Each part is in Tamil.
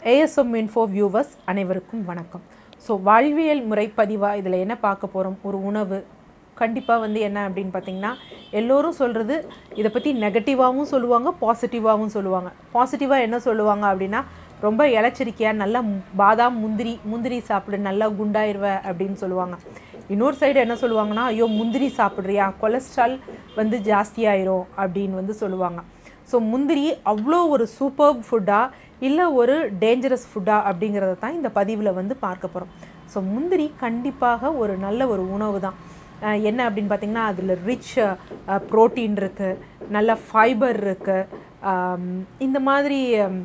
ASM Info viewers அனைவருக்கும் வணக்கம். ஸோ வாழ்வியல் முறைப்பதிவாக இதில் என்ன பார்க்க போகிறோம், ஒரு உணவு கண்டிப்பாக வந்து என்ன அப்படின்னு பார்த்தீங்கன்னா, எல்லோரும் சொல்கிறது இதை பற்றி நெகட்டிவாகவும் சொல்லுவாங்க, பாசிட்டிவாகவும் சொல்லுவாங்க. பாசிட்டிவாக என்ன சொல்லுவாங்க அப்படின்னா, ரொம்ப இலச்சரிக்கையாக நல்லா பாதாம் முந்திரி சாப்பிடு நல்லா குண்டாயிருவ அப்படின்னு சொல்லுவாங்க. இன்னொரு சைடு என்ன சொல்லுவாங்கன்னா, ஐயோ முந்திரி சாப்பிட்றியா கொலஸ்ட்ரால் வந்து ஜாஸ்தியாயிரும் அப்படின்னு வந்து சொல்லுவாங்க. ஸோ முந்திரி அவ்வளோ ஒரு சூப்பர் ஃபுட்டாக இல்லை ஒரு டேஞ்சரஸ் ஃபுட்டாக அப்படிங்கிறத தான் இந்த பதிவில் வந்து பார்க்க போகிறோம். ஸோ முந்திரி கண்டிப்பாக ஒரு நல்ல ஒரு உணவு தான். என்ன அப்படின்னு பார்த்திங்கன்னா, அதில் ரிச் ப்ரோட்டீன் இருக்குது, நல்ல ஃபைபர் இருக்குது, இந்த மாதிரி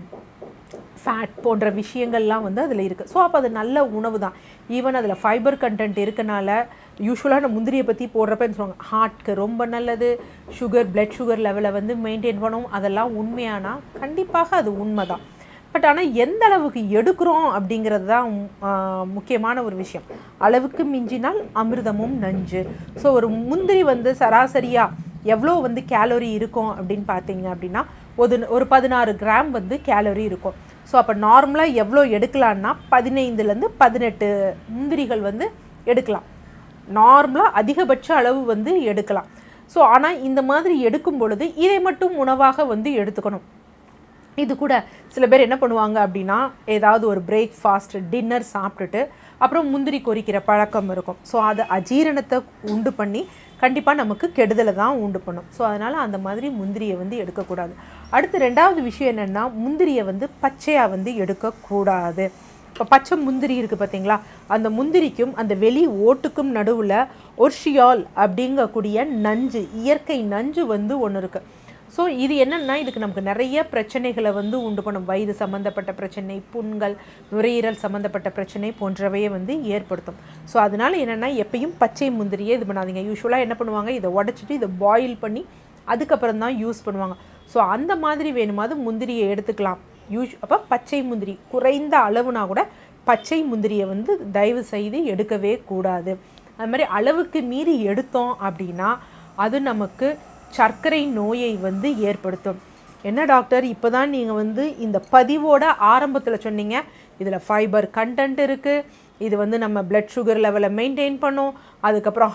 ஃபேட் போன்ற விஷயங்கள்லாம் வந்து அதில் இருக்குது. ஸோ அப்போ அது நல்ல உணவு தான். ஈவன் அதில் ஃபைபர் கண்டென்ட் இருக்கனால யூஸ்வலாக நான் முந்திரியை பற்றி போடுறப்ப என்ன சொல்லுவாங்க, ஹார்ட்க்கு ரொம்ப நல்லது, பிளட் சுகர் லெவலை வந்து மெயின்டைன் பண்ணும். அதெல்லாம் உண்மையானா கண்டிப்பாக அது உண்மை தான். பட் ஆனால் எந்த அளவுக்கு எடுக்கிறோம் அப்படிங்கிறது தான் முக்கியமான ஒரு விஷயம். அளவுக்கு மிஞ்சினால் அமிர்தமும் நஞ்சு. ஸோ ஒரு முந்திரி வந்து சராசரியாக எவ்வளோ வந்து கேலரி இருக்கும் அப்படின்னு பார்த்தீங்க அப்படின்னா, ஒரு 16 கிராம் வந்து கேலரி இருக்கும். ஸோ அப்போ நார்மலாக எவ்வளோ எடுக்கலான்னா 15லேருந்து 18 முந்திரிகள் வந்து எடுக்கலாம். நார்மலாக அதிகபட்ச அளவு வந்து எடுக்கலாம். ஸோ ஆனால் இந்த மாதிரி எடுக்கும் பொழுது இதை மட்டும் உணவாக வந்து எடுத்துக்கணும். இது கூட சில பேர் என்ன பண்ணுவாங்க அப்படின்னா, ஏதாவது ஒரு பிரேக்ஃபாஸ்ட் டின்னர் சாப்பிட்டுட்டு அப்புறம் முந்திரி கொறிக்கிற பழக்கம் இருக்கும். ஸோ அது அஜீரணத்தை உண்டு பண்ணி கண்டிப்பாக நமக்கு கெடுதலை தான் உண்டு பண்ணும். ஸோ அதனால் அந்த மாதிரி முந்திரியை வந்து எடுக்கக்கூடாது. அடுத்து ரெண்டாவது விஷயம் என்னென்னா, முந்திரியை வந்து பச்சையாக வந்து எடுக்கக்கூடாது. இப்போ பச்சை முந்திரி இருக்குது பார்த்தீங்களா, அந்த முந்திரிக்கும் அந்த வெளி ஓட்டுக்கும் நடுவில் ஒர்ஷியால் அப்படிங்கக்கூடிய நஞ்சு, இயற்கை நஞ்சு வந்து ஒன்று இருக்குது. ஸோ இது என்னென்னா, இதுக்கு நமக்கு நிறைய பிரச்சனைகளை வந்து உண்டு பண்ணும். வயிறு சம்மந்தப்பட்ட பிரச்சனை, புண்கள், நுரையீரல் சம்மந்தப்பட்ட பிரச்சனை போன்றவையை வந்து ஏற்படுத்தும். ஸோ அதனால் என்னென்னா, எப்பயும் பச்சை முந்திரியே இது பண்ணாதீங்க. யூஸ்வலாக என்ன பண்ணுவாங்க, இதை உடச்சிட்டு இதை பாயில் பண்ணி அதுக்கப்புறம் தான் யூஸ் பண்ணுவாங்க. ஸோ அந்த மாதிரி வேணுமாவது முந்திரியை எடுத்துக்கலாம். அப்போ பச்சை முந்திரி குறைந்த அளவுனா கூட பச்சை முந்திரியை வந்து தயவு செய்து எடுக்கவே கூடாது. அது மாதிரி அளவுக்கு மீறி எடுத்தோம் அப்படின்னா அது நமக்கு சர்க்கரை நோயை வந்து ஏற்படுத்தும். என்ன டாக்டர், இப்போ தான் நீங்கள் வந்து இந்த பதிவோட ஆரம்பத்தில் சொன்னீங்க இதில் ஃபைபர் கண்டென்ட் இருக்குது, இது வந்து நம்ம பிளட் சுகர் லெவலை மெயின்டைன் பண்ணும், அதுக்கப்புறம்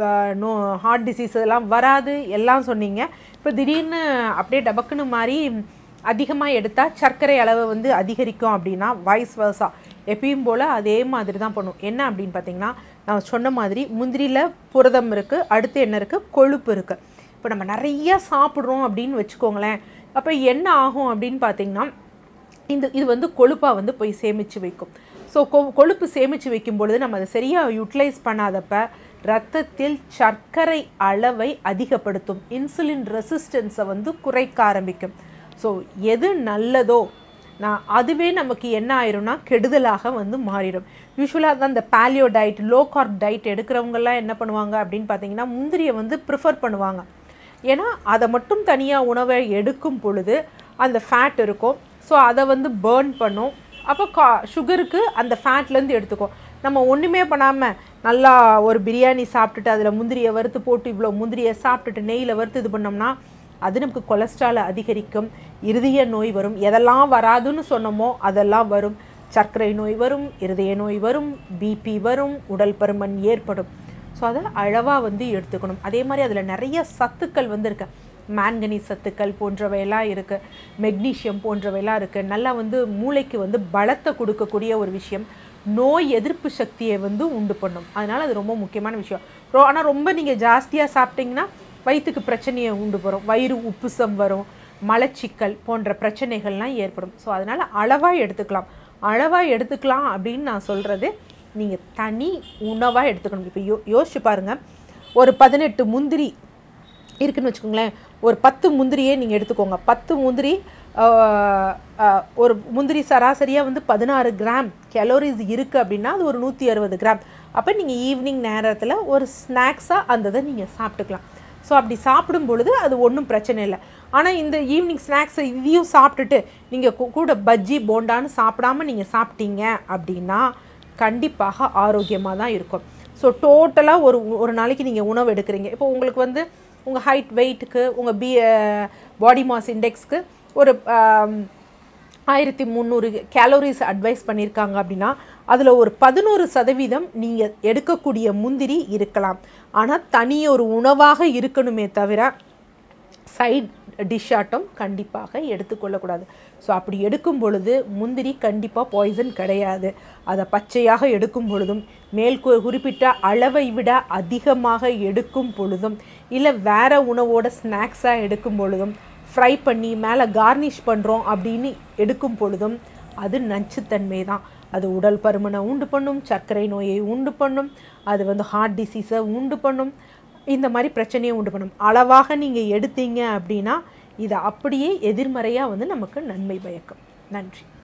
ஹார்ட் டிசீஸ் எல்லாம் வராது எல்லாம் சொன்னீங்க. இப்போ திடீர்னு அப்படியே டபக்குன்னு மாதிரி அதிகமாக எடுத்தால் சர்க்கரை அளவை வந்து அதிகரிக்கும் அப்படின்னா வைஸ் வர்சா எப்பயும் போல் அதே மாதிரி தான் பண்ணும். என்ன அப்படின்னு பார்த்தீங்கன்னா, நான் சொன்ன மாதிரி முந்திரியில் புரதம் இருக்குது, அடுத்து என்ன இருக்குது, கொழுப்பு இருக்குது. இப்போ நம்ம நிறையா சாப்பிட்றோம் அப்படின்னு வச்சுக்கோங்களேன், அப்போ என்ன ஆகும் அப்படின்னு பார்த்தீங்கன்னா, இது வந்து கொழுப்பாக வந்து போய் சேமித்து வைக்கும். ஸோ கொழுப்பு சேமித்து வைக்கும் பொழுது நம்ம அதை சரியாக யூட்டிலைஸ் பண்ணாதப்ப இரத்தத்தில் சர்க்கரை அளவை அதிகப்படுத்தும், இன்சுலின் ரெசிஸ்டன்ஸை வந்து குறைக்க ஆரம்பிக்கும். ஸோ எது நல்லதோ அதுவே நமக்கு என்ன ஆயிரும்னா கெடுதலாக வந்து மாறிடும். யூஸ்வலாக தான் இந்த paleo diet, low carb diet எடுக்கிறவங்கெல்லாம் என்ன பண்ணுவாங்க அப்படின்னு பார்த்தீங்கன்னா, முந்திரியை வந்து ப்ரிஃபர் பண்ணுவாங்க. ஏன்னா அதை மட்டும் தனியாக உணவை எடுக்கும் பொழுது அந்த ஃபேட் இருக்கும். ஸோ அதை வந்து பேர்ன் பண்ணும். அப்போ சுகருக்கு அந்த ஃபேட்லேருந்து எடுத்துக்கும். நம்ம ஒன்றுமே பண்ணாமல் நல்லா ஒரு பிரியாணி சாப்பிட்டுட்டு அதில் முந்திரியை வறுத்து போட்டு இவ்வளோ முந்திரியை சாப்பிட்டுட்டு நெய்யில் வறுத்து இது பண்ணோம்னா அது நமக்கு கொலஸ்ட்ராலை அதிகரிக்கும், இருதய நோய் வரும். எதெல்லாம் வராதுன்னு சொன்னோமோ அதெல்லாம் வரும். சர்க்கரை நோய் வரும், இருதய நோய் வரும், பிபி வரும், உடல் பருமன் ஏற்படும். ஸோ அதை அளவாக வந்து எடுத்துக்கணும். அதே மாதிரி அதில் நிறைய சத்துக்கள் வந்து இருக்குது, மேங்கனீஸ் சத்துக்கள் போன்றவையெல்லாம் இருக்குது, மெக்னீஷியம் போன்றவையெல்லாம் இருக்குது. நல்லா வந்து மூளைக்கு வந்து பலத்தை கொடுக்கக்கூடிய ஒரு விஷயம், நோய் எதிர்ப்பு சக்தியை வந்து உண்டு பண்ணும். அதனால் அது ரொம்ப முக்கியமான விஷயம். ஆனால் ரொம்ப நீங்கள் ஜாஸ்தியாக சாப்பிட்டிங்கன்னா வயிற்றுக்கு பிரச்சனையை உண்டு வரும், வயிறு உப்புசம் வரும், மலச்சிக்கல் போன்ற பிரச்சனைகள்லாம் ஏற்படும். ஸோ அதனால் அளவாக எடுத்துக்கலாம் அப்படின்னு நான் சொல்கிறது, நீங்கள் தனி உணவாக எடுத்துக்கணும். இப்போ யோசிச்சு பாருங்கள், ஒரு 18 முந்திரி இருக்குதுன்னு வச்சுக்கோங்களேன், ஒரு 10 முந்திரியே நீங்கள் எடுத்துக்கோங்க. 10 முந்திரி, ஒரு முந்திரி சராசரியாக வந்து 16 கிராம் கேலோரிஸ் இருக்குது அப்படின்னா அது ஒரு 160 கிராம். அப்போ நீங்கள் ஈவினிங் நேரத்தில் ஒரு ஸ்நாக்ஸாக அந்த இதை நீங்கள் சாப்பிட்டுக்கலாம். ஸோ அப்படி சாப்பிடும் பொழுது அது ஒன்றும் பிரச்சனை இல்லை. ஆனால் இந்த ஈவினிங் ஸ்நாக்ஸை இதையும் சாப்பிட்டுட்டு நீங்கள் கூட பஜ்ஜி போண்டான்னு சாப்பிடாமல் நீங்கள் சாப்பிட்டீங்க அப்படின்னா கண்டிப்பாக ஆரோக்கியமாக தான் இருக்கும். ஸோ டோட்டலாக ஒரு நாளைக்கு நீங்கள் உணவு எடுக்கிறீங்க. இப்போ உங்களுக்கு வந்து உங்கள் ஹைட் வெயிட்டுக்கு உங்கள் பாடி மாஸ் இண்டெக்ஸ்க்கு ஒரு 1300 கேலோரிஸ் அட்வைஸ் பண்ணியிருக்காங்க அப்படின்னா அதில் ஒரு 11% நீங்கள் எடுக்கக்கூடிய முந்திரி இருக்கலாம். ஆனால் தனி ஒரு உணவாக இருக்கணுமே தவிர சைட் டிஷ்ஷாட்டம் கண்டிப்பாக எடுத்துக்கொள்ளக்கூடாது. ஸோ அப்படி எடுக்கும் பொழுது முந்திரி கண்டிப்பாக பாய்சன் கிடையாது. அதை பச்சையாக எடுக்கும் பொழுதும் குறிப்பிட்ட அளவை விட அதிகமாக எடுக்கும் பொழுதும் இல்லை வேறு உணவோட ஸ்நாக்ஸாக எடுக்கும் பொழுதும் ஃப்ரை பண்ணி மேலே கார்னிஷ் பண்ணுறோம் அப்படின்னு எடுக்கும் பொழுதும் அது நச்சுத்தன்மை தான். அது உடல் பருமனை உண்டு பண்ணும், சர்க்கரை நோயை உண்டு பண்ணும், அது ஹார்ட் டிசீஸை உண்டு பண்ணும், இந்த மாதிரி பிரச்சனையை உண்டு பண்ணும். அளவாக நீங்கள் எடுத்தீங்க அப்படின்னா இது அப்படியே எதிர்மறையாக நமக்கு நன்மை பயக்கும். நன்றி.